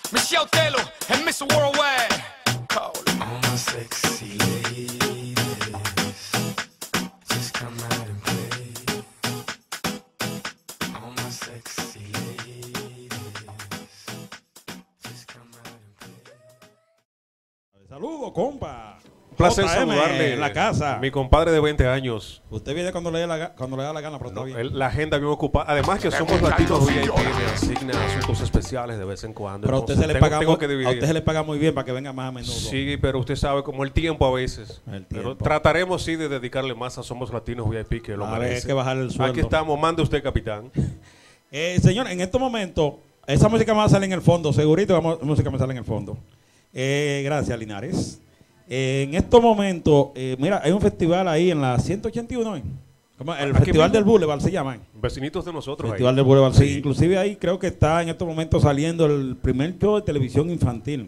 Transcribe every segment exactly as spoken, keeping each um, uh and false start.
Michelle Taylor and Mister Worldwide. Call it. All my sexy ladies, just come out and play. All my sexy ladies, just come out and play. Saludos, compa. Un placer J M saludarle. en la casa. Mi compadre de veinte años. Usted viene cuando le, dé la, ga- cuando le da la gana, pero está No, bien. el- la agenda bien ocupada. Además que somos latinos V I P, me asignan asuntos especiales de vez en cuando. Pero a usted, Entonces, se le tengo- paga tengo muy, que a dividir. usted se le paga muy bien para que venga más a menudo. Sí, pero usted sabe como el tiempo a veces. El Pero tiempo. trataremos sí de dedicarle más a Somos Latinos V I P que lo A ver, merece. hay que bajarle el sueldo. Aquí estamos, mande usted, capitán. Eh, señor, en estos momentos, esa música me va a salir en el fondo, segurito que la música me sale en el fondo. Eh, gracias, Linares. Eh, en estos momentos, eh, mira, hay un festival ahí en la ciento ochenta y uno. ¿eh? ¿Cómo? El Aquí Festival mismo. del Boulevard se llama. ¿eh? Vecinitos de nosotros. Festival ahí. del Boulevard, sí. Sí. Inclusive ahí creo que está en estos momentos saliendo el primer show de televisión infantil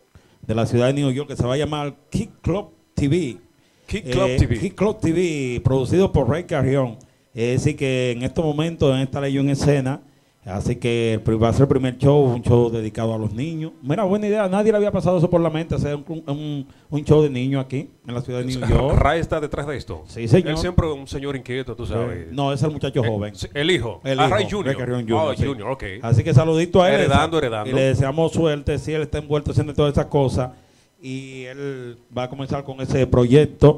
de la ciudad de New York que se va a llamar Kick Club T V. Kick Club Eh, T V. Kick Club T V, producido por Ray Carrión. Es decir, que en estos momentos en esta ley en escena, así que el pri- va a ser el primer show, un show dedicado a los niños. Mira, buena idea, nadie le había pasado eso por la mente, hacer un, un, un show de niños aquí, en la ciudad de New York. Ray está detrás de esto. Sí, señor. Él siempre un señor inquieto, tú sabes. Eh, No, es el muchacho Eh, joven. sí, el hijo. El Ah, hijo, Ray Junior. Ray Carrión Junior, Oh, sí. Junior, ok. Así que saludito a él. Heredando, heredando. Y le deseamos suerte, si él está envuelto haciendo todas esas cosas. Y él va a comenzar con ese proyecto.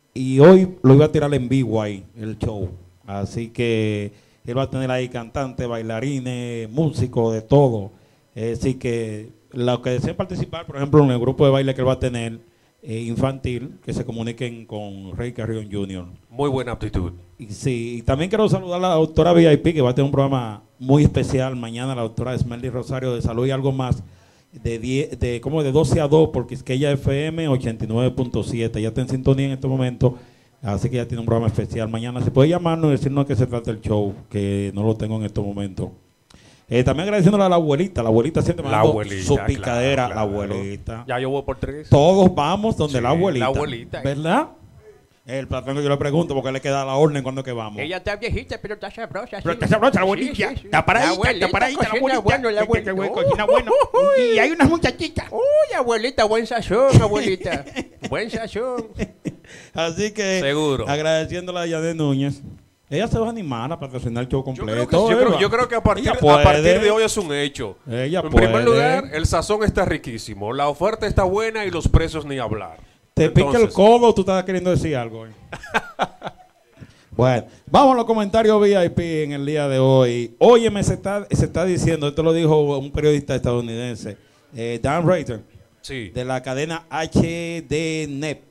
Y hoy lo iba a tirar en vivo ahí, el show. Así que él va a tener ahí cantantes, bailarines, músicos, de todo. Es decir, que los que deseen participar, por ejemplo, en el grupo de baile que él va a tener, eh, infantil, que se comuniquen con Ray Carrión Junior Muy buena aptitud. Y sí, y también quiero saludar a la doctora V I P, que va a tener un programa muy especial mañana, la doctora Esmerly Rosario de Salud y Algo Más, de diez, de como de doce a dos, porque es que ella F M ochenta y nueve punto siete, ya está en sintonía en este momento, así que ya tiene un programa especial. Mañana se puede llamarnos y decirnos de qué se trata el show, que no lo tengo en estos momentos. Eh, también agradeciéndole a la abuelita, la abuelita siempre me La dando abuelita, su picadera, claro, la claro. abuelita. Ya yo voy por tres. Todos vamos donde Sí, la abuelita. la abuelita. ¿Verdad? El patrón que yo le pregunto porque le queda la orden cuando que vamos. Ella está viejita, pero está sabrosa. Pero está sabrosa la abuelita. Está paradita, está paradita la abuelita. Bueno, la Que- que- que abuelita. cocina bueno. Y- Y hay unas muchachitas. Uy, abuelita, buen sazón, abuelita. Buen sazón. Así que, Seguro. agradeciéndole a Yanet Núñez. Ella se va a animar a patrocinar el show Yo completo. creo, que, yo, creo, Eva. yo creo que a partir, Ella a puede. partir de hoy es un hecho. Ella en puede. primer lugar, el sazón está riquísimo, la oferta está buena y los precios ni hablar. Te pica el Entonces, codo, tú estás queriendo decir algo. eh. Bueno, vamos a los comentarios V I P en el día de hoy. Óyeme, se está, se está diciendo, esto lo dijo un periodista estadounidense, eh, Dan Rader, Sí. de la cadena H D N E T,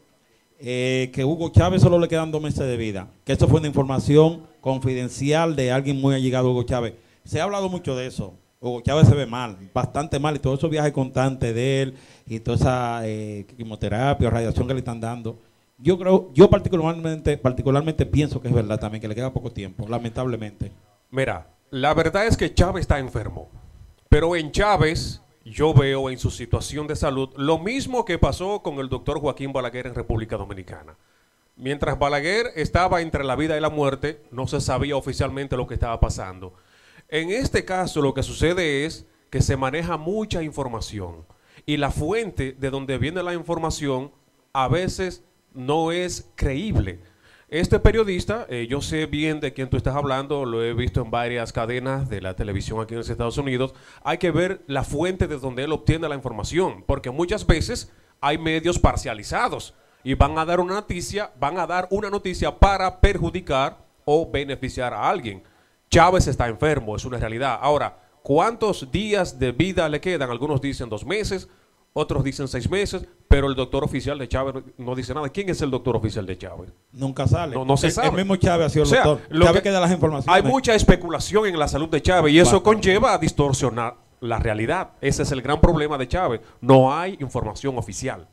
eh, que Hugo Chávez solo le quedan dos meses de vida. Que esto fue una información confidencial de alguien muy allegado a Hugo Chávez. Se ha hablado mucho de eso. Hugo Chávez se ve mal, bastante mal, y todos esos viajes constantes de él, y toda esa eh, quimioterapia, radiación que le están dando. Yo creo, yo particularmente, particularmente pienso que es verdad también, que le queda poco tiempo, lamentablemente. Mira, la verdad es que Chávez está enfermo, pero en Chávez yo veo en su situación de salud lo mismo que pasó con el doctor Joaquín Balaguer en República Dominicana. Mientras Balaguer estaba entre la vida y la muerte, no se sabía oficialmente lo que estaba pasando. En este caso lo que sucede es que se maneja mucha información y la fuente de donde viene la información a veces no es creíble. Este periodista, eh, yo sé bien de quién tú estás hablando, lo he visto en varias cadenas de la televisión aquí en los Estados Unidos. Hay que ver la fuente de donde él obtiene la información, porque muchas veces hay medios parcializados y van a dar una noticia, van a dar una noticia para perjudicar o beneficiar a alguien. Chávez está enfermo, es una realidad. Ahora, ¿cuántos días de vida le quedan? Algunos dicen dos meses, otros dicen seis meses, pero el doctor oficial de Chávez no dice nada. ¿Quién es el doctor oficial de Chávez? Nunca sale. No, no se el, sabe. El mismo Chávez ha sido el O sea, doctor. lo Chávez que- que da las informaciones. Hay mucha especulación en la salud de Chávez y eso Bastante. conlleva a distorsionar la realidad. Ese es el gran problema de Chávez. No hay información oficial.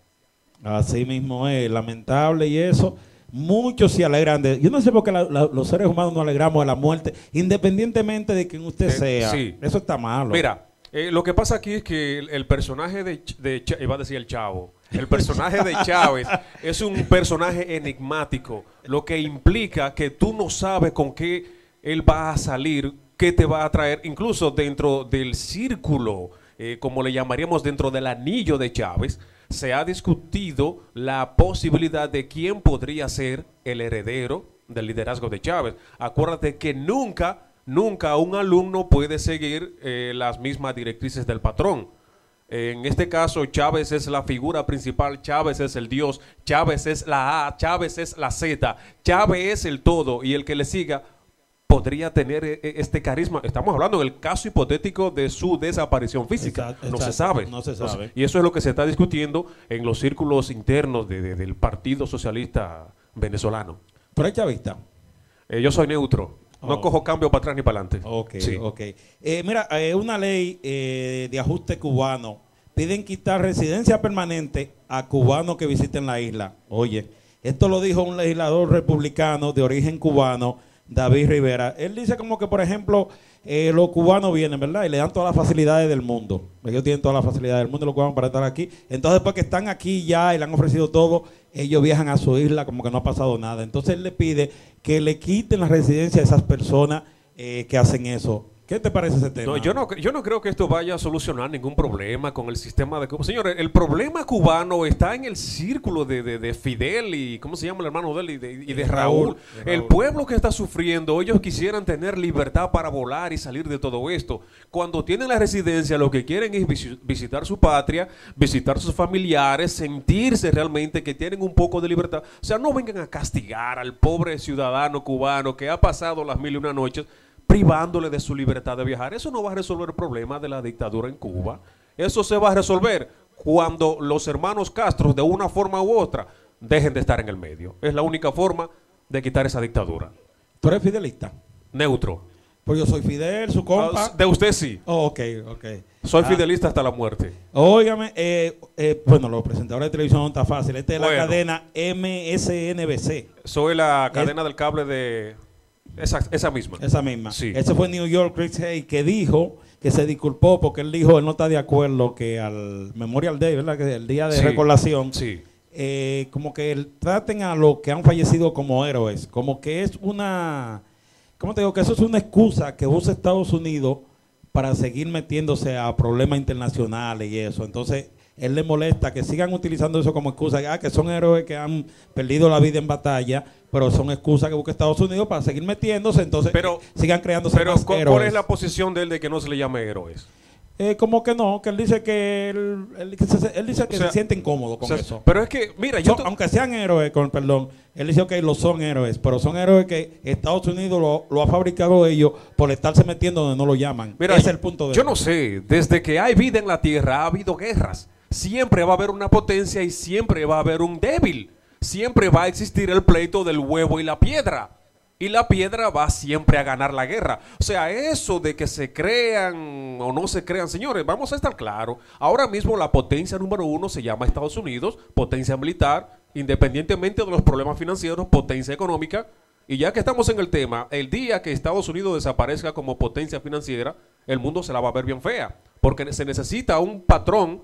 Así mismo es, lamentable y eso. Muchos se alegran de... Yo no sé por qué la- la- los seres humanos nos alegramos de la muerte, independientemente de quien usted Eh, sea. sí. Eso está malo. Mira, eh, lo que pasa aquí es que el, el personaje de, Ch- de Ch- iba a decir el Chavo, el personaje de Chávez es un personaje enigmático, lo que implica que tú no sabes con qué él va a salir, qué te va a traer, incluso dentro del círculo eh, como le llamaríamos dentro del anillo de Chávez, se ha discutido la posibilidad de quién podría ser el heredero del liderazgo de Chávez. Acuérdate que nunca, nunca un alumno puede seguir eh, las mismas directrices del patrón. En este caso, Chávez es la figura principal, Chávez es el Dios, Chávez es la A, Chávez es la Z, Chávez es el todo, y el que le siga podría tener eh, este carisma. Estamos hablando en el caso hipotético de su desaparición física. Exacto, no exacto, se sabe. no se sabe. Y eso es lo que se está discutiendo en los círculos internos de- de- del Partido Socialista Venezolano. ¿Pero es chavista? Eh, yo soy neutro, no Oh. cojo cambio para atrás ni para adelante. Ok, Sí. ok. Eh, mira, eh, una ley eh, de ajuste cubano. Piden quitar residencia permanente a cubanos que visiten la isla. Oye, esto lo dijo un legislador republicano de origen cubano, David Rivera. Él dice como que, por ejemplo, eh, los cubanos vienen, ¿verdad? Y le dan todas las facilidades del mundo. Ellos tienen todas las facilidades del mundo, los cubanos, para estar aquí. Entonces, después que están aquí ya y le han ofrecido todo, ellos viajan a su isla como que no ha pasado nada. Entonces, él le pide que le quiten la residencia a esas personas eh, que hacen eso. ¿Qué te parece ese tema? No, yo no, yo no creo que esto vaya a solucionar ningún problema con el sistema de Cuba. Señores, el problema cubano está en el círculo de, de- de Fidel y, ¿cómo se llama el hermano de él? Y de, y de Raúl. Raúl, de El Raúl. pueblo que está sufriendo, ellos quisieran tener libertad para volar y salir de todo esto. Cuando tienen la residencia, lo que quieren es visi- visitar su patria, visitar sus familiares, sentirse realmente que tienen un poco de libertad. O sea, no vengan a castigar al pobre ciudadano cubano que ha pasado las mil y una noches privándole de su libertad de viajar. Eso no va a resolver el problema de la dictadura en Cuba. Eso se va a resolver cuando los hermanos Castro, de una forma u otra, dejen de estar en el medio. Es la única forma de quitar esa dictadura. ¿Tú eres fidelista? Neutro. Pues yo soy Fidel, su compa. Ah, de usted sí. Oh, ok, ok. Soy Ah, fidelista hasta la muerte. Óigame, eh, eh, bueno, los presentadores de televisión no está fácil. Esta es la Bueno. cadena M S N B C. Soy la cadena del cable de... Esa, esa misma. Esa misma. Sí. Ese fue New York Chris Hayes, que dijo que se disculpó porque él dijo él no está de acuerdo que al Memorial Day, ¿verdad? Que el día de Sí, recordación, sí. eh, como que el- traten a los que han fallecido como héroes, como que es una, ¿cómo te digo? Que eso es una excusa que usa Estados Unidos para seguir metiéndose a problemas internacionales y eso. Entonces, él le molesta que sigan utilizando eso como excusa, ah, que son héroes que han perdido la vida en batalla, pero son excusas que busca Estados Unidos para seguir metiéndose, entonces Pero- que sigan creándose Pero, más ¿cu- héroes. ¿cuál es la posición de él de que no se le llame héroes? Eh, como que no, que él dice que él, él- que se, él dice que O sea, se siente incómodo con O sea, eso. Pero es que, mira, yo... Son- te- aunque sean héroes, con perdón, él dice que lo son héroes, pero son héroes que Estados Unidos lo, lo ha fabricado ellos por estarse metiendo donde no lo llaman. Mira, Ese es el punto de yo no sé, desde que hay vida en la Tierra ha habido guerras. Siempre va a haber una potencia y siempre va a haber un débil. Siempre va a existir el pleito del huevo y la piedra. Y la piedra va siempre a ganar la guerra. O sea, eso de que se crean o no se crean, señores, vamos a estar claros. Ahora mismo la potencia número uno se llama Estados Unidos, potencia militar, independientemente de los problemas financieros, potencia económica. Y ya que estamos en el tema, el día que Estados Unidos desaparezca como potencia financiera, el mundo se la va a ver bien fea. Porque se necesita un patrón,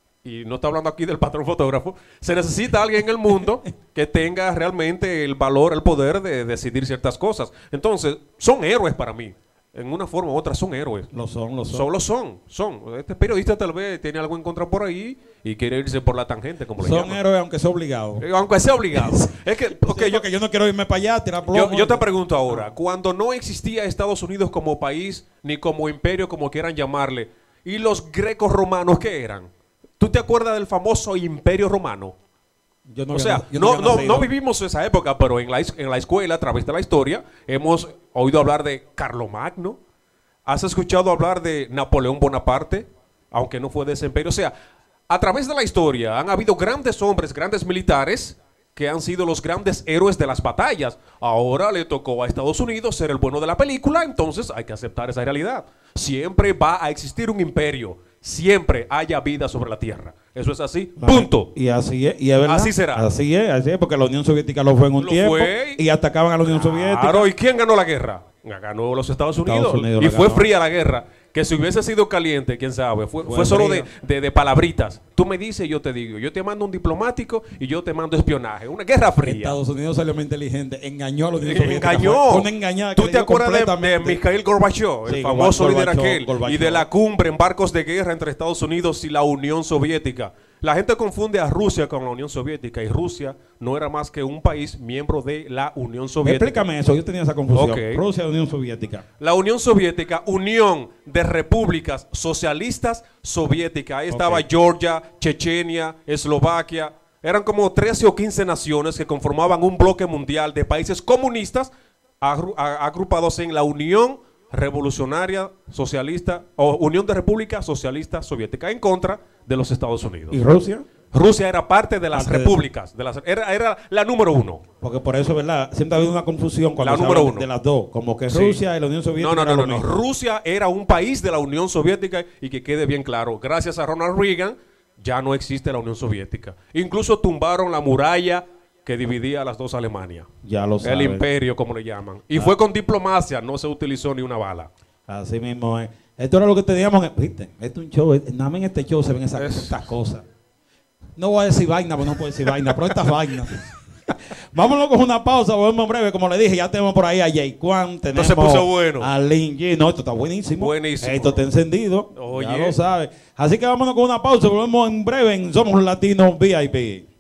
y no está hablando aquí del patrón fotógrafo, se necesita alguien en el mundo que tenga realmente el valor, el poder de decidir ciertas cosas. Entonces, son héroes para mí. En una forma u otra son héroes. Lo son, lo son. Solo son, son. Este periodista tal vez tiene algo en contra por ahí y quiere irse por la tangente, como le Son llaman. héroes aunque sea obligado. Eh, Aunque sea obligado. Es que, ok, Sí, yo, porque yo no quiero irme para allá a tirar plomo. yo, yo te pregunto ahora, cuando no existía Estados Unidos como país, ni como imperio, como quieran llamarle, ¿y los grecos romanos qué eran? ¿Tú te acuerdas del famoso imperio romano? Yo no O había sea, na- yo no, había no, nacido. no vivimos esa época, pero en la, es- en la escuela, a través de la historia, hemos oído hablar de Carlomagno. ¿Has escuchado hablar de Napoleón Bonaparte? Aunque no fue de ese imperio. O sea, a través de la historia han habido grandes hombres, grandes militares, que han sido los grandes héroes de las batallas. Ahora le tocó a Estados Unidos ser el bueno de la película, entonces hay que aceptar esa realidad. Siempre va a existir un imperio, siempre haya vida sobre la tierra. Eso es así, punto. Y así es, y es verdad. Así será. Así es, así es, porque la Unión Soviética lo fue en un Lo tiempo fue. y atacaban a la Unión Soviética. Claro, ¿y quién ganó la guerra? La ganó los Estados Estados Unidos, Unidos y la fue ganó. fría la guerra. Que si hubiese sido caliente, quién sabe, fue, Fue fue solo de, fría. de, de palabritas. Tú me dices, yo te digo. Yo te mando un diplomático y yo te mando espionaje. Una guerra fría. Estados Unidos salió muy inteligente, engañó a los Unión Soviética. Engañó. Fue una engañada que ¿Tú le te dio acuerdas de, de completamente. Mikhail Gorbachev, el Sí, famoso líder Gorbachev, aquel, Gorbachev. y de la cumbre en barcos de guerra entre Estados Unidos y la Unión Soviética? La gente confunde a Rusia con la Unión Soviética, y Rusia no era más que un país miembro de la Unión Soviética. Explícame eso, yo tenía esa confusión. Ok. Rusia, Unión Soviética. La Unión Soviética, Unión de Repúblicas Socialistas Soviéticas. Ahí estaba Ok. Georgia, Chechenia, Eslovaquia. Eran como trece o quince naciones que conformaban un bloque mundial de países comunistas agru- a- agrupados en la Unión Revolucionaria Socialista o Unión de Repúblicas Socialistas Soviéticas en contra de los Estados Unidos. ¿Y Rusia? Rusia era parte de las Parte de- repúblicas, de las, era, era la número uno. Porque por eso, ¿verdad? Siempre ha habido una confusión cuando La se número habla uno. de las dos. Como que Sí. Rusia y la Unión Soviética. No, no, no, era no, lo no. mismo. Rusia era un país de la Unión Soviética, y que quede bien claro, gracias a Ronald Reagan ya no existe la Unión Soviética. Incluso tumbaron la muralla que dividía a las dos Alemanias. Ya lo El sabes. imperio, como le llaman. Y Ah. fue con diplomacia, no se utilizó ni una bala. Así mismo es. Esto era lo que teníamos. ¿Viste? Esto es un show. Nada más en este show se ven esas, Es- estas cosas. No voy a decir vaina, porque no puedo decir vaina, pero estas vainas. Vámonos con una pausa, volvemos en breve. Como le dije, ya tenemos por ahí a Jay Kwan, tenemos se puso bueno. a Lin G. No, esto está buenísimo. Buenísimo. Esto está encendido. Oye. Ya lo sabes. Así que vámonos con una pausa, volvemos en breve en Somos Latinos V I P.